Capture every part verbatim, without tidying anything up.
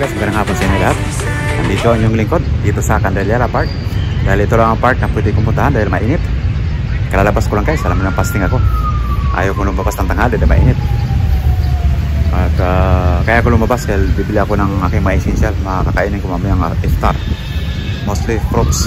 Guys, magandang hapon sa inyo lahat. Nandito ang inyong lingkod dito sa Candelaria Park. Dahil ito lang ang park na pwede kong puntahan dahil mainit. Kalalabas ko lang guys, alam mo ng fasting ako. Ayaw ko lumabas ng tanghali dahil mainit. At uh, kaya ko lumabas dahil bibili ako ng aking mga essential. Makakainin ko mamayang iftar. Mostly fruits.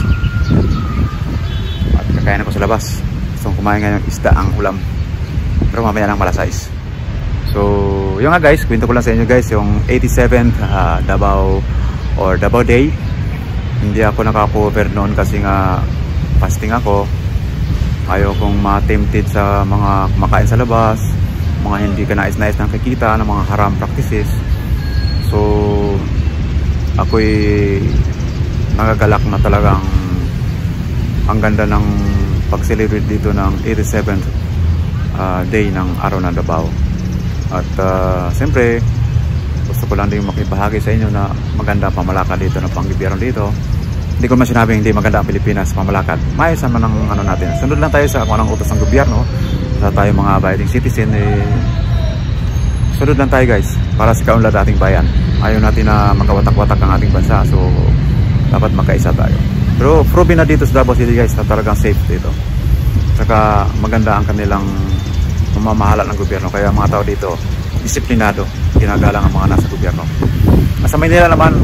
At kakainin ko sa labas. Gusto kong kumain ngayon isda ang ulam. Pero mamaya lang malasais. So, yun nga guys, kwento ko lang sa inyo guys, yung eighty-seventh uh, Davao or Davao Day. Hindi ako nakakover noon kasi nga fasting ako. Ayaw kong ma-tempted sa mga kumakain sa labas, mga hindi ka nais-nais ng kikita, ng mga haram practices. So, ako'y nagagalak na talagang ang ganda ng pag-celebrate dito ng eighty-seventh uh, day ng araw ng Davao. At uh, siyempre gusto ko lang din makibahagi sa inyo na maganda pamalakad dito ng panggobyerno dito. Hindi ko man sinabing hindi maganda ang Pilipinas pamalakad. Maayos naman ang ano natin. Sunod lang tayo sa kung anong utos ng gobyerno. Sa tayo mga abiding citizen eh, sunod lang tayo guys para sa kaunlad ating bayan. Ayaw natin na magkawatak-watak ang ating bansa. So dapat magkaisa tayo. Pero proven na dito sa Davao City guys na talagang safe dito. Saka maganda ang kanilang mamamahala ng gobyerno, kaya mga tao dito disiplinado, ginagalang ang mga nasa gobyerno. Sa Manila naman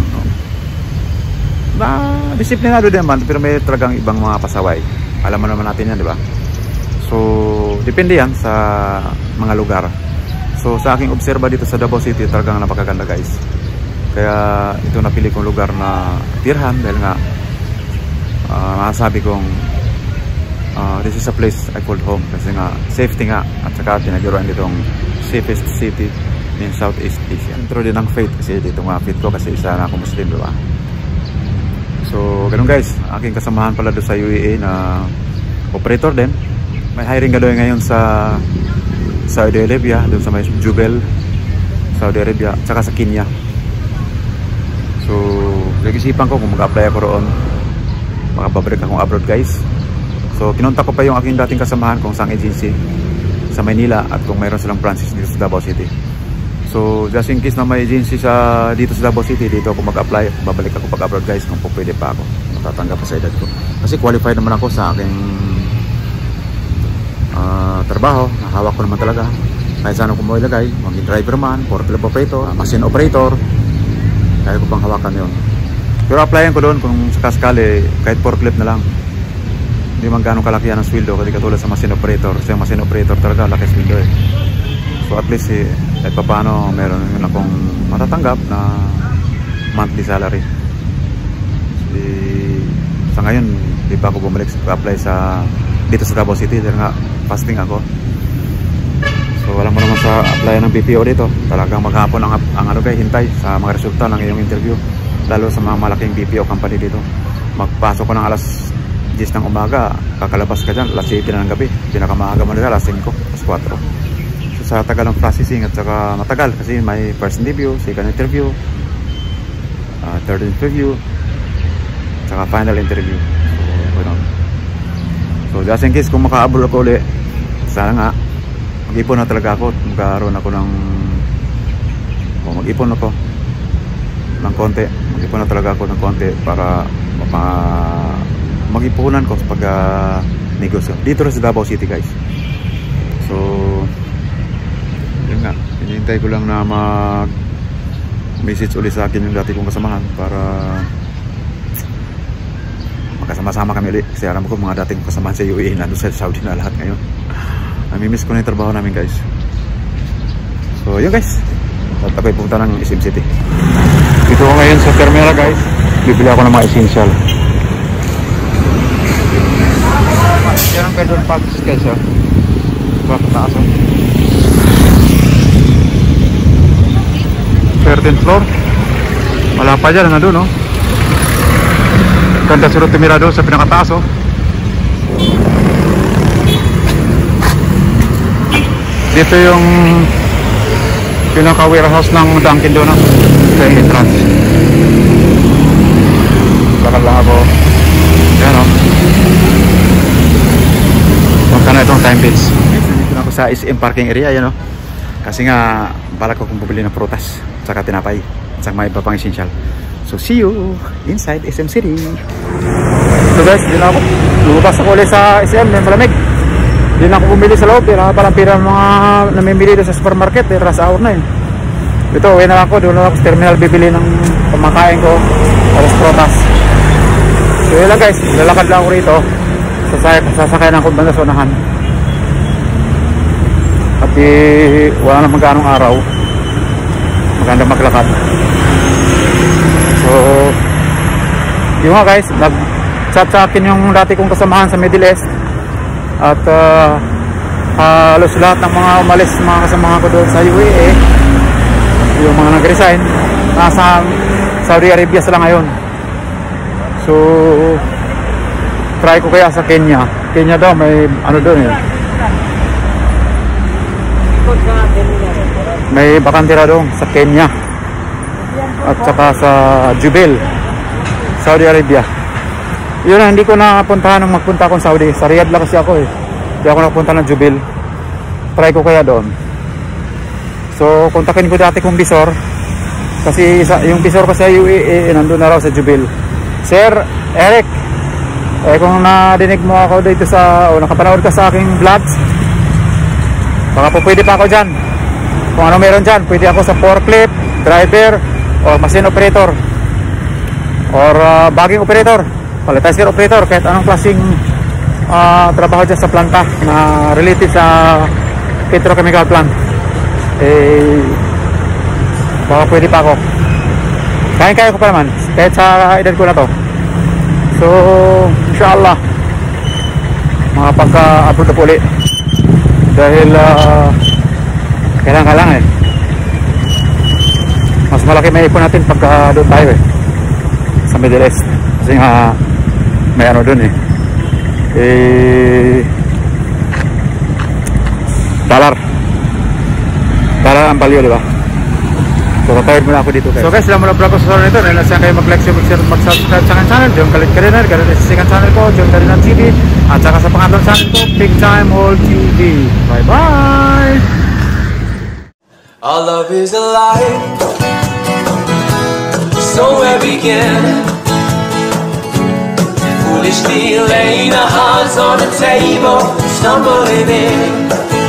na disiplinado din naman, pero may talagang ibang mga pasaway. Alam mo naman natin yan, di ba? So depende yan sa mga lugar. So sa aking obserba dito sa Davao City, talagang napakaganda guys. Kaya ito napili kong lugar na tirhan dahil nga uh, masasabi kong Uh, this is a place I called home kasi nga safety nga at saka tinaguruan ditong safest city in Southeast Asia. Intro din ng faith kasi dito mga faith ko kasi isa na ako Muslim, diba? So ganun guys, aking kasamahan pala doon sa U A E na operator din. May hiring galoy ngayon sa Saudi Arabia, doon sa may Jubel, Saudi Arabia, at saka sa Kenya. So nag-isipan ko kung mag-apply ako roon, makapabalik akong abroad guys. So kinontak ko pa yung aking dating kasamahan kung saan agency sa Manila at kung mayroon silang branches dito sa Davao City. So just in case na may agency sa dito sa Davao City, dito ako mag-apply. Babalik ako pag-abroad guys kung pwede pa ako. Matatanggap pa sa edad ko. Kasi qualified naman ako sa aking uh, trabaho. Hawak ko naman talaga. Kahit saan ako mo ilagay, maging driver man, forklift operator, machine operator, kaya ko pang hawakan yun. Pero applyan ko doon kung sakaskali kahit forklift na lang. Hindi man gano'ng kalakihan ang sweldo kasi katulad sa machine operator. Kasi yung machine operator talaga laki sweldo eh. So at least eh, kahit pa paano meron yun akong matatanggap na monthly salary. Eh, sa ngayon di pa ako bumalik sa apply sa dito sa Davao City dahil nga fasting ako. So alam mo naman sa apply ng B P O dito, talagang maghapon ang, ang ano kay hintay sa mga resulta ng iyong interview. Lalo sa mga malaking B P O company dito. Magpasok ko ng alas diyes ng umaga, kakalabas ka dyan alas siyete na ng gabi, pinakamaaga mo nila alas singko, alas kwatro. So sa tagal ng processing at saka matagal kasi may first interview, second interview, uh, third interview, saka final interview. So, you know. So just in case kung maka-abroad ako ulit, sana nga mag-ipon na talaga ako, magkaroon ako ng oh, mag-ipon ako ng konti, mag-ipon na talaga ako ng konti para mapa mag-ipunan ko sa pag uh, negosyo dito rin sa Davao City guys. So yun nga, hinihintay ko lang na mag message ulit sa akin yung dati kong kasamahan para magkasama-sama kami ulit kasi aram ko mga dating kasamahan sa U A E nandun sa Saudi na lahat ngayon. Namimiss ko na yung trabaho namin guys. So yun guys, at ako'y pupunta ng S M City. Dito ko ngayon sa Termera guys, bibili ako ng mga essential. Yan ang pedal parks guys ha. Bakit taas ha? thirteenth floor. Wala pa dyan, nga doon oh. Ganda si Rotimirado sa pinakataas oh. Dito yung pinaka warehouse ng Dunkin Donuts sa entrance. Bakal lang ako. Yan oh. Punta na itong time beats. Dito na ako sa S M parking area yan o. Kasi nga balak ko kung bumili ng prutas saka tinapay. at saka may iba pang essential. So see you inside S M City. So guys, yun ako. Lumabas ako ulit sa S M, may malamig. Hindi na ako bumili sa loob. Pero palang pira ng mga namimili doon sa supermarket. Eh, rush hour na yun. Ito, uwi na lang ako. Doon na ako sa terminal bibili ng pamakain ko. Alas protas. So yun lang guys, lalakad lang ako rito. Sasakay, sasakay na ako banda sa unahan. At eh, wala naman ganong araw. Maganda maglakad. So yun nga guys, nag-chat sa akin yung dati kong kasamahan sa Middle East. At uh, halos lahat ng mga umalis, mga kasamahan ko doon sa U A E, yung mga nag-resign, nasa Saudi Arabia sila ngayon. So try ko kaya sa Kenya. Kenya daw may ano doon eh, may bakantira doon sa Kenya at saka sa Jubail, Saudi Arabia. Yun na, hindi ko napuntahan nung magpunta akong Saudi. Sa Riyadh lang kasi ako eh. Hindi ako napunta ng Jubail. Try ko kaya doon. So kontakin ko dati kong bisor, kasi isa, yung bisor ko sa U A E eh, nandun na raw sa Jubail. Sir Eric, eh kung nadinig mo ako dito sa, o nakapanood ka sa aking vlogs, baka po pwede pa ako dyan. Kung ano meron dyan, pwede ako sa forklift, driver, or machine operator, or uh, bagging operator, palitizer operator, kahit anong klaseng uh, trabaho dyan sa planta na related sa petrochemical plant, eh baka pwede pa ako. Kaya-kaya ko pa naman kahit sa edad ko na to. So inshallah makapagka-upload na po ulit, dahil uh, kailangan lang eh, mas malaki may ipon natin pagka doon tayo eh sa Middle East, kasi nga may ano doon eh, eh dollar dollar ang value, diba? So retired muna ako dito guys. So guys, sila muna vlog ko sa channel nito. Dahil nasaan kayo mag-like, share, mag-share, mag-subscribe sa aking channel, John Kalit Kariner. Ganun din sa second channel ko, John Karinan T V, at saka sa pangatlong channel ko, Big Time All T V. Bye bye. Our love is alive, somewhere begin. Foolishly laying our hearts on the table, stumbling in.